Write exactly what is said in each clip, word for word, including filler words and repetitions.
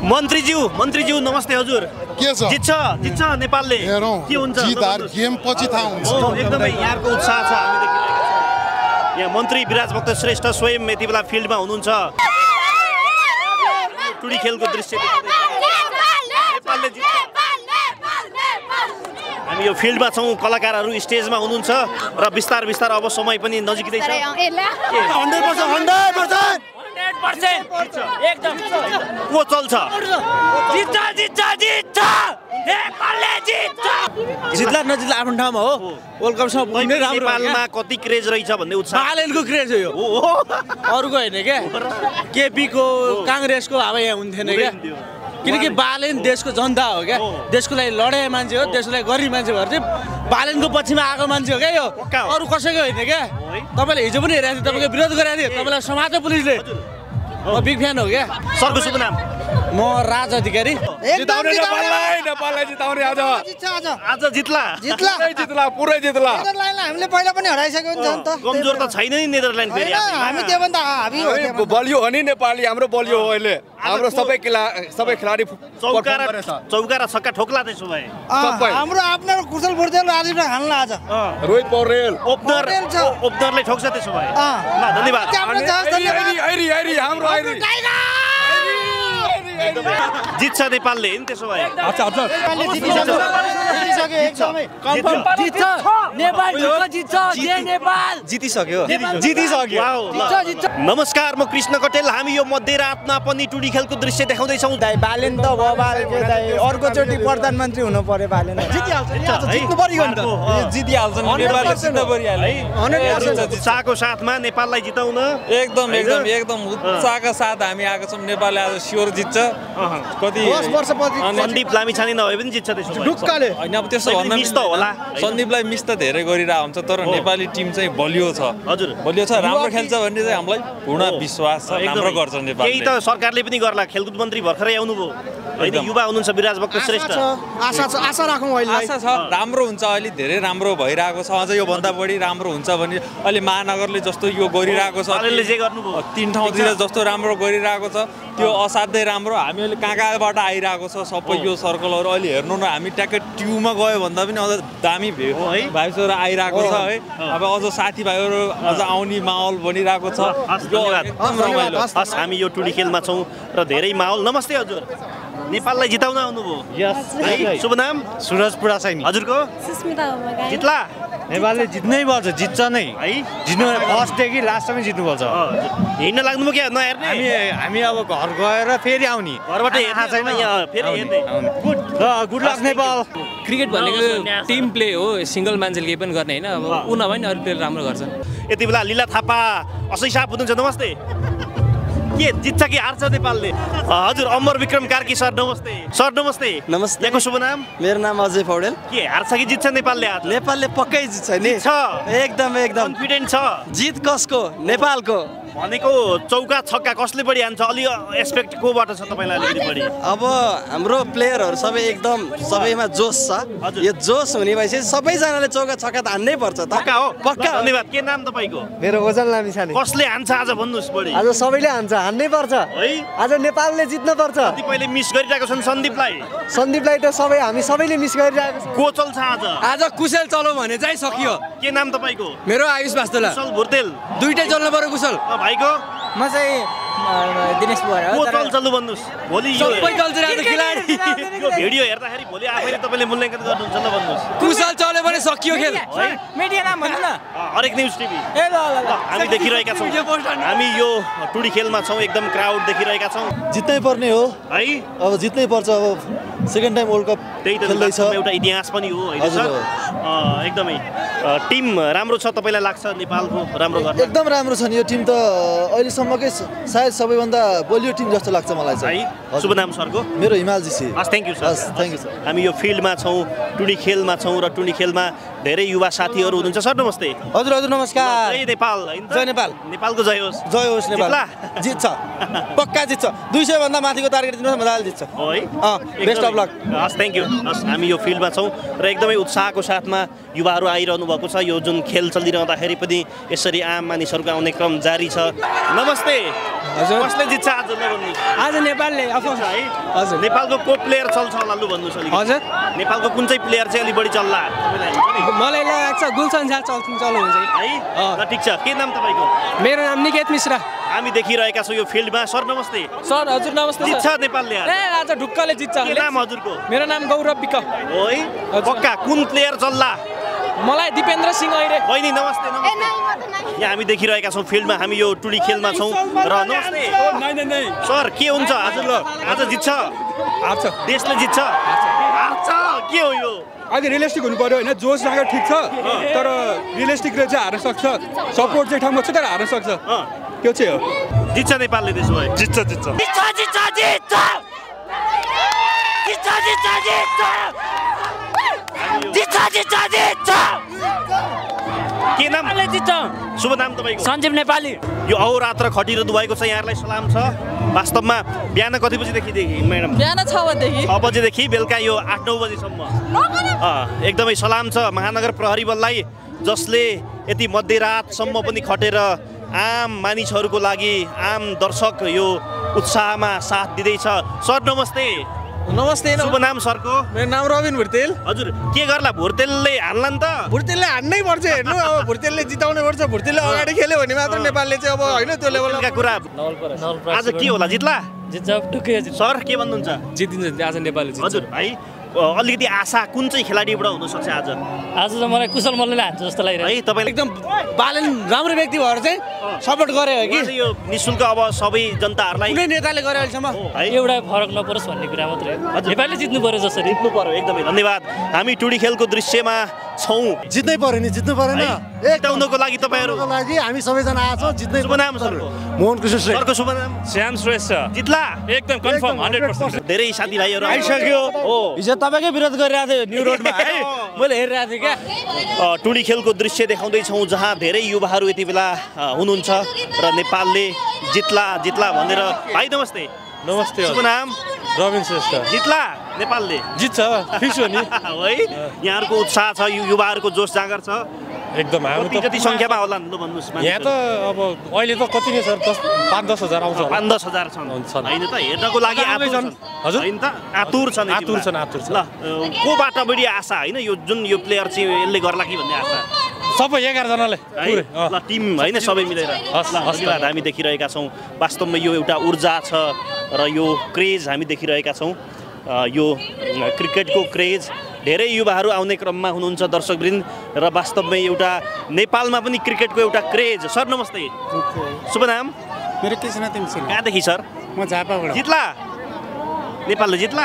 मन्त्रीज्यू मन्त्रीज्यू नमस्ते हजुर के छ जित्छ जित्छ नेपालले के हुन्छ जित हार गेम पछि थाहा हुन्छ एकदमै यहाँको उत्साह छ हामी देखिरहेका छौँ यहाँ मन्त्री विराजभक्त श्रेष्ठ स्वयं यति बेला फिल्डमा हुनुहुन्छ टुडी खेलको दृश्य नेपालले जित्छ हामी यो फिल्डमा छौँ कलाकारहरू स्टेजमा हुनुहुन्छ र बिस्तार बिस्तार अब समय पनि नजिकै छ हन्ड्रेड पर्सेन्ट हन्ड्रेड पर्सेन्ट एकदम को चल्छ जित्छ जित्छ जित्छ नेपालले जित्छ जित्ला नजित्ला आफ्नो ठाउँमा हो वर्ल्ड कपसम्म पुग्ने राम्रो नेपालमा कति क्रेज रहेछ भन्ने उत्साह बालेनको क्रेज हो यो अरूको होइन क्या केपीको काङ्ग्रेसको अब यहाँ हुन्थेन क्या किनकि बालेन देशको जनता हो क्या देशको लागि लडाइ मान्छे हो देशको लागि गरिब मान्छे भएर चाहिँ बालेनको पछिमा आएको मान्छे हो क्या यो अरू कसैको होइन क्या तपाईँले हिजो पनि हेरेको थियो तपाईँको विरोध गरेको थियो तपाईँलाई समाज पुलिसले म बिग फ्यान हो क्या सरको शुभ नाम म राज अधिकारी जिताउने नेपाललाई नेपाललाई जिताउने आज आज जित्ला जित्ला जित्ला पुरै जित्ला नेदरल्यान्डलाई हामीले पहिला पनि हराइसक्यो नि त कमजोर त छैन नि नेदरल्यान्ड फेरि हामी त्योभन्दा हाबी हो बलियो हो नि नेपाली हाम्रो बलियो हो अहिले हाम्रो सबै खेला सबै खेलाडी चौका र चौका र छक्का ठोक्ला त्यसो भए हाम्रो आफ्नो कुशल फुर्तेल आदिबाट हान्ला आज रोहित पौडेल ओपनर ओपनरले ठोक्छ त्यसो भए ल धन्यवाद आइरी आइरी हाम्रो आइरी जित्छ नेपालले नि त्यसो भए अच्छा अच्छा जित्छ नेपाल जित्छ जय नेपाल जितिसक्यो जितिसक्यो नमस्कार म कृष्ण कटेल हामी यो मध्यरातमा पनि टुडी खेलको दृश्य देखाउँदैछौँ बालेन त बबाल के दाइ अर्कोचोटि प्रधानमन्त्री हुनु पर्यो बालेन जितिहाल्छ जित्नु पर्यो नि त जितिहाल्छ नेपालले जित्न पर्यो उत्साहको साथमा नेपाललाई जिताउन एकदम एकदम एकदम उत्साहका साथ हामी आएको छौँ नेपालले आज स्योर जित्छ कति दस वर्षपछि सन्दीप लामिछाने नभए पनि जित्छ त्यसो ढुक्काले होइन अब त्यसो भन्न मिस त होला सन्दीपलाई मिस त धेरै गरिरहेको हुन्छ तर नेपाली टिम चाहिँ बलियो छ हजुर बलियो छ राम्रो खेल्छ भन्ने चाहिँ हामीलाई पूर्ण विश्वास छ राम्रो गर्छ नेपाल केही त सरकारले पनि गर्ला खेलकुद मन्त्री भर्खरै आउनुभयो होइन युवा हुनुहुन्छ विराजभक्त श्रेष्ठ आशा छ आशा राखौँ अहिले आशा छ राम्रो हुन्छ अहिले धेरै राम्रो भइरहेको छ अझ यो भन्दा बढी राम्रो हुन्छ भने अहिले महानगरले जस्तो यो गरिरहेको छ जे गर्नुभयो तीन ठाउँतिर जस्तो राम्रो गरिरहेको छ त्यो असाध्यै राम्रो हामी अहिले कहाँ कहाँबाट आइरहेको छ सबै यो सर्कलहरू अहिले हेर्नु न हामी ट्याक्कै ट्युमा गयो भन्दा पनि अझ दामी भाइसहरू आइरहेको छ है अब अझ साथीभाइहरू अझ आउने माहौल बनिरहेको छ एकदम रमाइलो हस् हामी यो टुडी खेलमा छौँ र धेरै माहौल नमस्ते हजुर नेपाललाई जिताउन आउनुभयो शुभ नाम सुरज पुरासाइनी हजुरको सुस्मिता जित्ला नेपालले जित्नै पर्छ जित्छ नै है जित्नु फर्स्टदेखि लास्टसम्म जित्नुपर्छ हिँड्न लाग्नुभयो क्या नहेर्ने हामी हामी अब घर गएर फेरि आउने घरबाट हेर्न छैन फेरि हेर्ने good good luck Nepal cricket भनेको टिम प्ले हो सिङ्गल मान्छेले केही पनि गर्ने होइन अब ऊ नभए नि अरू प्लेयर राम्रो गर्छ यति बेला लीला थापा असै साप हुनुहुन्छ नमस्ते के जित्छ कि हार्छ नेपालले हजुर अमर विक्रम कार्की सर नमस्ते सर नमस्ते नमस्ते यहाँको शुभ नाम मेरो नाम अजय पौडेल के हार्छ कि जित्छ नेपालले आज नेपालले पक्कै जित्छ नि छ एकदम एकदम कन्फिडेन्ट छ जित कसको नेपालको भनेको चौका छक्का कसले बढी हान्छ अलि एक्सपेक्ट कोबाट छ तपाईँलाई अलिकति बढी अब हाम्रो प्लेयरहरू सबै एकदम सबैमा जोस छ यो जोस हुने भएपछि सबैजनाले चौका छक्का त हान्नै पर्छ त पक्का हो पक्का धन्यवाद के नाम तपाईँको मेरो ओजन लामिछाने कसले हान्छ आज भन्नुहोस् बढी आज सबैले हान्छ हान्नै पर्छ है आज नेपालले जित्न पर्छ कतिपयले मिस गरिरहेको छन् सन्दीपलाई सन्दीपलाई त सबै हामी सबैले मिस गरिरहेको छौँ को चल्छ आज आज कुशल चलो भने चाहिँ सकियो के नाम तपाईँको मेरो आयुष वास्तोला कुशल भुर्तेल दुईटै चल्नु पर्यो कुशल भाइको म चाहिँ दिनेश बुवार को चल्छ लु भन्नुहोस् भोलि यो सबै चल्छ राम्रो खेलाडी यो भिडियो हेर्दाखेरि भोलि आफैले तपाईँले मूल्याङ्कन गर्नुहुन्छ ल भन्नुहोस् कुशल चल्यो भने सकियो खेल मिडिया नाम भन्नु न हरेक न्युज टिभी ए ल ल हामी देखिरहेका छौँ हामी यो टुडी खेलमा छौँ एकदम क्राउड देखिरहेका छौँ जित्नै पर्ने हो है अब जित्नै पर्छ अब सेकेन्ड टाइम वर्ल्ड कप त्यही त खेल्दैछ एउटा इतिहास पनि हो होइन सर एकदमै टिम राम्रो छ तपाईँलाई लाग्छ नेपालको राम्रो गर्छ एकदम राम्रो छ नि यो टिम त अहिलेसम्मकै सायद सबैभन्दा बलियो टिम जस्तो लाग्छ मलाई चाहिँ है शुभ नाम सरको मेरो हिमाल जी सी हस् थ्याङ्क यू सर हस् थ्याङ्क यू सर हामी यो फिल्डमा छौँ टुडी खेलमा छौँ र टुडी खेलमा धेरै युवा साथीहरू हुनुहुन्छ सर नमस्ते हजुर हजुर नमस्कार जय नेपाल हैन त? जय नेपाल नेपालको जय होस् जय होस् नेपाल जित्ला? जित्छ पक्का जित्छ दुई सय भन्दा माथिको टार्गेट दिनुहोस् मजाले जित्छ हो है अँ बेस्ट अफ लक हस् थ्याङ्क यू हस् हामी यो फिल्डमा छौँ र एकदमै उत्साहको साथमा युवाहरू आइरहनु भएको छ यो जुन खेल चलिरहँदाखेरि पनि यसरी आम मानिसहरूको आउने क्रम जारी छ नमस्ते हजुर कसले जित्छ आज नभन्नु आज नेपालले अफकोर्स है हजुर नेपालको को प्लेयर चल्छ होला लु भन्नुहोस् अलिकति हजुर नेपालको कुन चाहिँ प्लेयर चाहिँ अलिक बढी चल्ला तपाईँलाई हुन्छ नि? मलाई लाग्छ गुलसन झा चल्छ चल्नुहुन्छ है ल ठिक छ के नाम तपाईँको मेरो नाम निकेत मिश्रा हामी देखिरहेका छौँ यो फिल्डमा सर नमस्ते सर हजुर नमस्ते जित्छ नेपालले आज ए आज ढुक्कले जित्छ के नाम हजुरको मेरो नाम गौरव विक हो है पक्का कुन प्लेयर चल्ला मलाई दिपेन्द्र सिंह अहिले बहिनी नमस्ते नमस्ते यहाँ हामी देखिरहेका छौँ फिल्डमा हामी यो टुडी खेलमा छौँ र नमस्ते सर के हुन्छ आज आज जित्छ आछ देशले जित्छ हार्छ के हो यो अझै रियलिस्टिक हुनु पर्यो होइन जोस राखेर ठिक छ तर रियलिस्टिक चाहिँ हार्न सक्छ सपोर्ट चाहिँ ठाउँमा छ तर हार्न सक्छ त्यो चाहिँ हो जित्छ नेपालले त्यसो भए जित्छ जित्छ के नाम शुभ नाम तपाईँको सञ्जीव नेपाली यो अहोरात्र खटिरहनु भएको छ यहाँलाई सलाम छ वास्तवमा बिहान कति बजीदेखि म्याडम बिहान छ बजेदेखि छ बजेदेखि बेलुका यो आठ नौ बजीसम्म अँ, एकदमै सलाम छ महानगर प्रहरी बललाई जसले यति मध्यरातसम्म पनि खटेर आम मानिसहरूको लागि आम दर्शक यो उत्साहमा साथ दिँदैछ सर नमस्ते नमस्ते शुभ नाम सरको मेरो नाम रबिन भुर्तेल हजुर के गर्ला भुर्तेलले हान्ला नि त भुर्तेलले हान्नै पर्छ हेर्नु अब भुर्तेलले जिताउनै पर्छ भुर्तेलले अगाडि खेल्यो भने मात्र नेपालले चाहिँ अब होइन त्यो लेभलका कुरा आज के होला जित्ला जित्छ टुक्कै जित्छ सर के भन्नुहुन्छ जितिन्छ आज नेपालले जित्छ हजुर भाइ अलिकति आशा कुन चाहिँ खेलाडीबाट हुनसक्छ आज आज त मलाई कुशल मल्लले हान्छ जस्तो लागिरहेको है तपाईँले एकदम बालन राम्रो व्यक्ति भएर चाहिँ सपोर्ट गरे हो कि उहाँ चाहिँ यो निशुल्क अब सबै जनताहरूलाई कुनै नेताले गरे अहिलेसम्म है एउटा फरक नपरोस् भन्ने कुरा मात्रै हो नेपालले जित्नु पर्यो जसरी जित्नु पर्यो एकदमै धन्यवाद हामी टुडी खेलको दृश्यमा छौँ जित्नै पर्यो नि जित्नु परेन जिताउनको लागि तपाईँहरू को लागि हामी सबैजना आछौँ जित्नै शुभ नाम सरको मोहन कृष्ण श्रेष्ठ सरको शुभ नाम श्याम श्रेष्ठ जित्ला एकदम कन्फर्म हन्ड्रेड पर्सेन्ट धेरै साथीभाइहरू आइसक्यो हो हिजो तपाईँकै विरोध गरिरहेको थियो न्यु रोडमा है मैले हेरिरहेको थिएँ क्या अ, टुडी खेलको दृश्य देखाउँदैछौँ जहाँ धेरै युवाहरू यति बेला अ, हुनुहुन्छ र नेपालले जित्ला जित्ला भनेर भाइ नमस्ते नमस्ते शुभ नाम रबिन श्रेष्ठ जित्ला नेपालले जित्छ फिक्स हो नि है यहाँहरूको उत्साह छ यु- युवाहरूको जोस जाँगर छ एकदम हाम्रो कति जति सङ्ख्यामा होला लु भन्नुहोस् यहाँ त अब अहिले त कति नै सर दस पाँच दस हजार आउँछ होला पाँच दस हजार छन् छन्। होइन त हेर्नको लागि आतुर छन् हजुर? होइन त आतुर छन् यति आतुर बेला। छन्, आतुर छन्। ल अ, कोबाट बढी आशा होइन यो जुन यो प्लेयर चाहिँ यसले गर्ला कि भन्ने आशा सबै एघारजनाले है पुरै अँ। ल टिम होइन सबै मिलेर हस्, ल हस्, धन्यवाद हामी देखिरहेका छौँ वास्तवमा यो एउटा ऊर्जा छ र यो क्रेज हामी देखिरहेका छौँ अ, यो अ, क्रिकेटको क्रेज धेरै युवाहरू आउने क्रममा हुनुहुन्छ दर्शकवृन्द र वास्तवमै एउटा नेपालमा पनि क्रिकेटको एउटा क्रेज सर नमस्ते शुभ नाम मेरो कृष्ण तिमसिल कहाँदेखि सर म झापाबाट जित्ला नेपालले जित्ला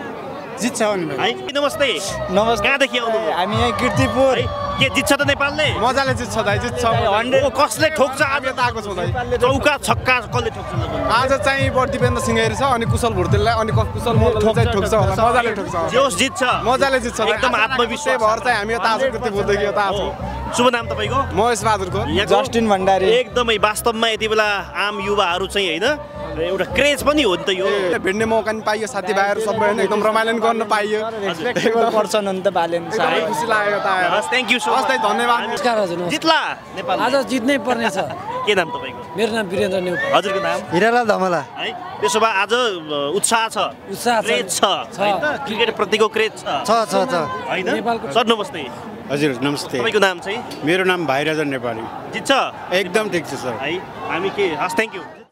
जित्छ भने है नमस्ते नमस्ते कहाँदेखि आउनु हामी यहाँ कीर्तिपुर है के जित्छ त नेपालले मजाले जित्छ दाइ जित्छ ओ, कसले ठोक्छ आज त आएको छ दाइ चौका छक्का कसले ठोक्छ ल? आज चाहिँ बर दिपेन्द्र सिंहहरू छ अनि कुशल भुर्तेललाई अनि कुशल मल्लले चाहिँ ठोक्छ होला मजाले ठोक्छ जोस जित्छ मजाले जित्छ दाइ। एकदम आज आत्मविश्वास त्यही भएर चाहिँ हामी यता आज कीर्तिपुरदेखि यता हो। आएको शुभ नाम तपाईँको महेश बहादुरको यहाँको? जस्टिन भण्डारी एकदमै वास्तवमा यति बेला आम युवाहरू चाहिँ होइन एउटा क्रेज पनि हो नि त यो ए, भेट्ने मौका पनि पाइयो साथीभाइहरू सबै होइन एकदम रमाइलो पनि गर्न पाइयो टेबल पर्सन हो नि त बालेन एकदमै खुसी लाग्यो यता आएर हस् थ्याङ्क यू सो हस् दाइ धन्यवाद नमस्कार हजुर जित्ला नेपाल आज जित्नै पर्ने छ के नाम तपाईँको मेरो नाम वीरेन्द्र नेउपा हजुरको नाम हिरालाल धमला है त्यसो भए आज अ, उत्साह छ उत्साह छ। क्रेज छ होइन त क्रिकेट प्रतिको क्रेज छ छ छ छ होइन नेपालको- सर नमस्ते हजुर नमस्ते तपाईँको नाम चाहिँ मेरो नाम भाइराजन नेपाली जित्छ एकदम ठिक छ सर है हामी के हस् थ्याङ्क यू